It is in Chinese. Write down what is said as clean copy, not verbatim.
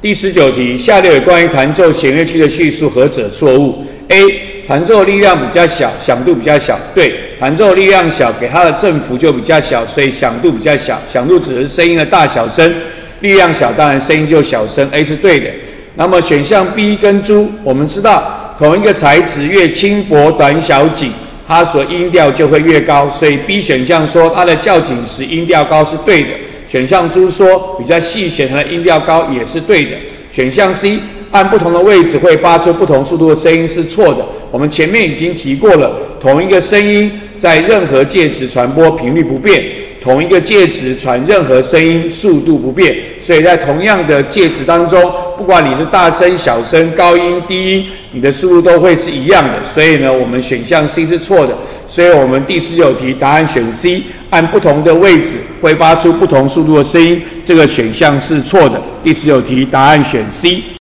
第19题，下列有关于弹奏弦乐器的叙述何者错误 ？A. 弹奏力量比较小，响度比较小。对，弹奏力量小，给它的振幅就比较小，所以响度比较小。响度指的是声音的大小声，力量小，当然声音就小声。A 是对的。那么选项 B 跟猪，我们知道同一个材质越轻薄短小紧，它所音调就会越高，所以 B 选项说它的较紧时音调高是对的。选项猪说比较细弦它的音调高也是对的。选项 C 按不同的位置会发出不同速度的声音是错的。我们前面已经提过了，同一个声音在任何介质传播频率不变，同一个介质传任何声音速度不变，所以在同样的介质当中，不管你是大声、小声、高音、低音，你的速度都会是一样的。所以呢，我们选项 C 是错的。所以我们第19题答案选 C， 按不同的位置会发出不同速度的声音，这个选项是错的。第19题答案选 C。